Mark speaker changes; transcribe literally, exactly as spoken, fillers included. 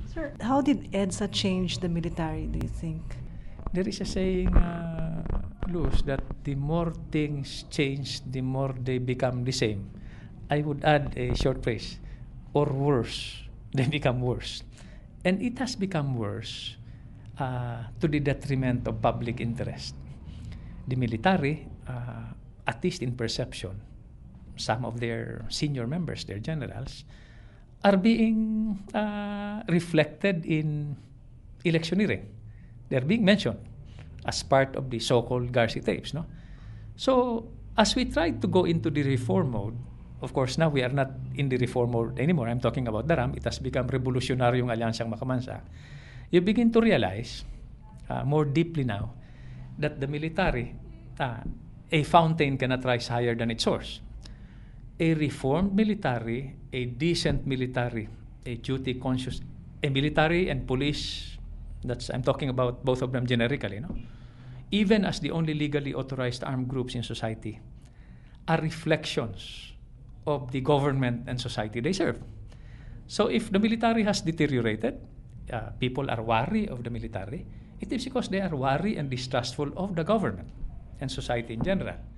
Speaker 1: Sir, how did EDSA change the military, do you think?
Speaker 2: There is a saying, uh, Luz, that the more things change, the more they become the same. I would add a short phrase, or worse, they become worse. And it has become worse uh, to the detriment of public interest. The military, uh, at least in perception, some of their senior members, their generals, are being uh, reflected in electioneering. They're being mentioned as part of the so-called Garci Tapes. No? So, as we try to go into the reform mode, of course, now we are not in the reform mode anymore. I'm talking about the RAM. It has become Rebolusyonaryong Alyansang Makabansa. You begin to realize uh, more deeply now that the military, uh, a fountain cannot rise higher than its source. A reformed military, a decent military, a duty-conscious, a military and police, that's I'm talking about both of them generically, no? Even as the only legally authorized armed groups in society, are reflections of the government and society they serve. So if the military has deteriorated, uh, people are wary of the military, it is because they are wary and distrustful of the government and society in general.